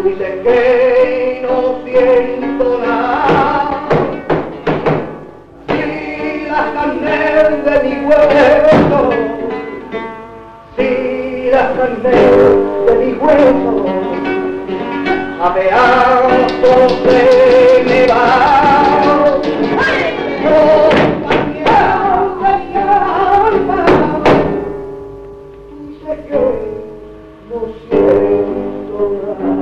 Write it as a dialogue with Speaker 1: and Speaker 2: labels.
Speaker 1: Dice que no siento nada, si la carne de mi hueso, si la carne de mi hueso, a pedazos se me va. Compañero de mi alma, dice que no siento nada.